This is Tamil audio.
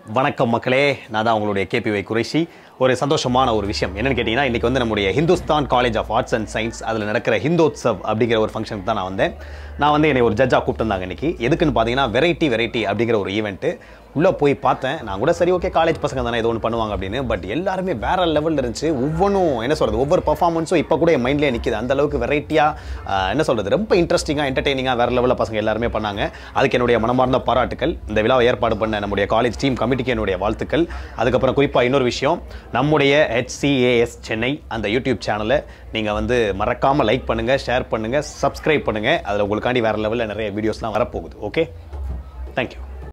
வணக்கம் மக்களே, நான் தான் உங்களுடைய கேபிஒய் குறைஷி. ஒரு சந்தோஷமான ஒரு விஷயம் என்னென்னு கேட்டிங்கன்னா, இன்றைக்கி வந்து நம்முடைய Hindustan college of arts and science அதில் நடக்கிற ஹிந்தோத்சவ் அப்படிங்கிற ஒரு ஃபங்க்ஷனுக்கு தான் நான் வந்தேன். என்னை ஒரு ஜட்ஜாக கூப்பிட்டுருந்தாங்க இன்றைக்கி. எதுக்குன்னு பார்த்தீங்கன்னா, வெரைட்டி அப்படிங்கிற ஒரு ஈவெண்ட்டு. உள்ளே போய் பார்த்தேன். நான் கூட சரி ஓகே காலேஜ் பசங்க தானே ஏதோ ஒன்று பண்ணுவாங்க அப்படின்னு. பட் எல்லாருமே வேறு லெவலில் இருந்துச்சு. ஒவ்வொன்றும் என்ன சொல்கிறது, ஒவ்வொரு பர்ஃபார்மன்ஸும் இப்போ கூட என் மைண்ட்லேயே நிற்கிது. அந்தளவுக்கு வெரைட்டியாக என்ன சொல்கிறது, ரொம்ப இன்ட்ரெஸ்டிங்காக என்டர்டெய்னிங்காக வேறு லெவலில் பசங்க எல்லாருமே பண்ணாங்க. அதுக்கு என்னுடைய மனமார்ந்த பாராட்டுக்கள். இந்த விழாவை ஏற்பாடு பண்ண நம்முடைய காலேஜ் டீம் கமிட்டிக்கு என்னுடைய வாழ்த்துக்கள். அதுக்கப்புறம் குறிப்பாக இன்னொரு விஷயம், நம்முடைய HCAS சென்னை அந்த யூடியூப் சேனலை நீங்கள் வந்து மறக்காமல் லைக் பண்ணுங்கள், ஷேர் பண்ணுங்கள், சப்ஸ்கிரைப் பண்ணுங்கள். அதில் உங்களுக்காண்டி வேறு லெவலில் நிறைய வீடியோஸ்லாம் வரப்போகுது. Okay, thank you.